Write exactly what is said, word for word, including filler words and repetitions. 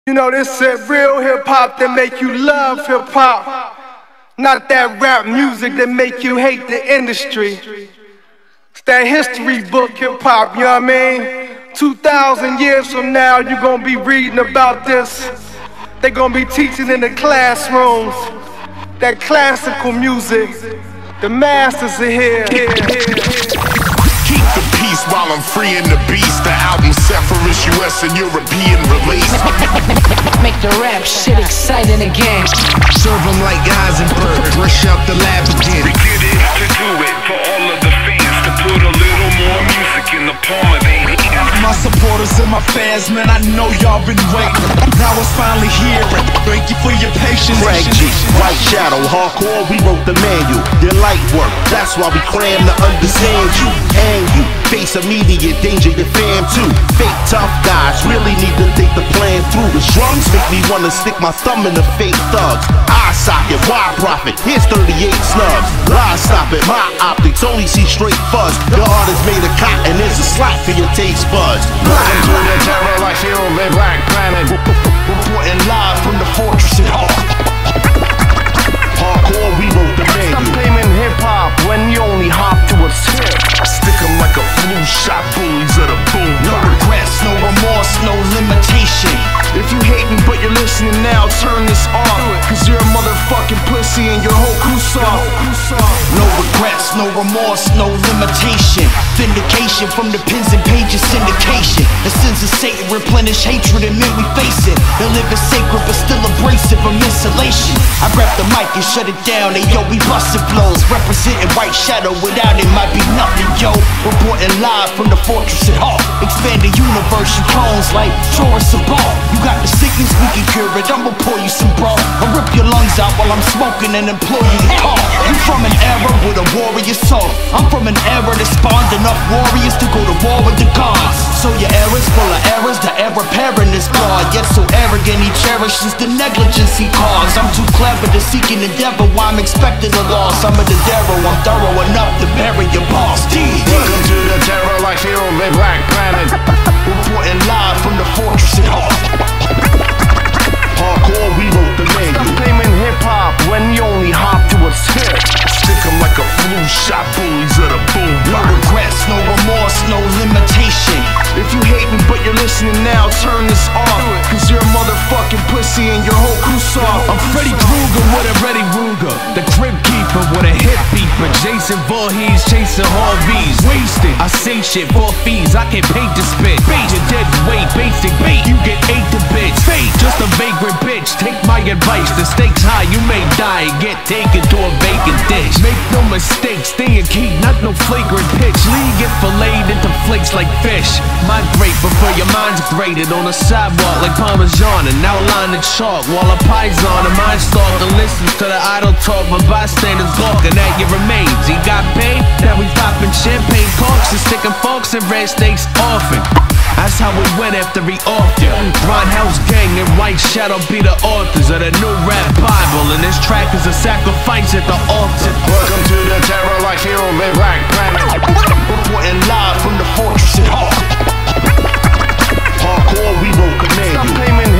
You know, this is real hip-hop that make you love hip-hop, not that rap music that make you hate the industry. It's that history book hip-hop, you know what I mean? two thousand years from now, you're gonna be reading about this. They're gonna be teaching in the classrooms that classical music, the masters are here. here, here, here. Keep the peace while I'm freeing the beast. The album set for its U S and European release. Make the rap shit exciting again. Serve them like Heisenberg, fresh out the lab again. We get it to do it for all of the fans, to put a little more music in the palm of their hands. My supporters and my fans, man, I know y'all been waiting. Now it's finally here, and thank you for your patience. Craig G, White Shadow, hardcore, we wrote the manual. Your light work, that's why we cram to understand you. And you face immediate danger, your fam too. Fake tough guys really need to think the plan through. The drums make me wanna stick my thumb in the fake thugs. Eye socket, wide profit, here's thirty-eight slugs. Lie stop it, my optics only see straight fuzz. Your heart is made of cotton, there's a slot for your taste buds. Welcome to the terror like Hero the Black Planet. Reporting live from the fortress at Hawk. Hardcore, we wrote the Stop manual. blaming hip-hop when you only hop to a tip. Stick 'em like a flu shot, bullies of the boom. No regrets, no remorse, no limitation. If you hating but you're listening now, turn this off. Cause you're a motherfucking pussy and your whole crew soft. No regrets, no remorse, no limitation. Vindication from the pens and pages, syndication. The sins of Satan replenish hatred and men we face it. The living sacred but still abrasive of insulation. I grab the mic and shut it down, and yo, we bustin' flows. Representing White Shadow, without it might be nothing, yo. Reporting live from the fortress at Hawk. Expand the universe, you clones like Taurus and Ball. You got the sickness, we can cure it, I'ma pour you some bro. I'll rip your lungs out while I'm smoking and implore you to call. You from an era with a warrior soul. I'm from an era that spawned enough warriors to go to war with the gods. So your era's full of errors, the error parent is flawed. Yet so arrogant he cherishes the negligence he caused. I'm too clever to seek an endeavor, why I'm expecting a loss. I'm a Darrow, I'm thorough enough to bury your boss. D Welcome to the terror like Hero the Black Planet. Reporting live from the fortress at Hawk. Hardcore, we wrote the Stop manual. blaming hip-hop when you only hop to a tip. Stick 'em like a flu shot, bullies of the boom. No regrets, no remorse, no limitation. If you hating but you're listening now, turn this off. Cause you're a motherfucking pussy and your whole crew soft. I'm Freddy Krueger with a Reddy Ruger, the Crypt Keeper with a hip beeper. Jason Voorhees chasing Harveys. Wasted, I say shit for fees, I can paint the spit. Bait your dead weight, basic bait, you get eight to bits. Fate, just a vagrant bitch, take my advice. The stakes high, you may die and get taken to a vacant dish. Make no mistake, stay in key, not no flagrant pitch. Leave get filleted into flakes like fish. Migrate before your mind's graded on a sidewalk like Parmesan and outline the chalk while a pie's on a mind stalk and listens to the idle talk of bystanders gawking at your remains. He got paid, now we popping champagne corks and sticking forks in red steaks often. That's how we went after he off ya. Grindhouse Gang and White Shadow be the authors of the new rap Bible, and this track is a sacrifice at the altar. Welcome to the terror like Hero the Black Planet. Reporting live from the fortress at Hawk. Hardcore, we wrote the Stop manual. blaming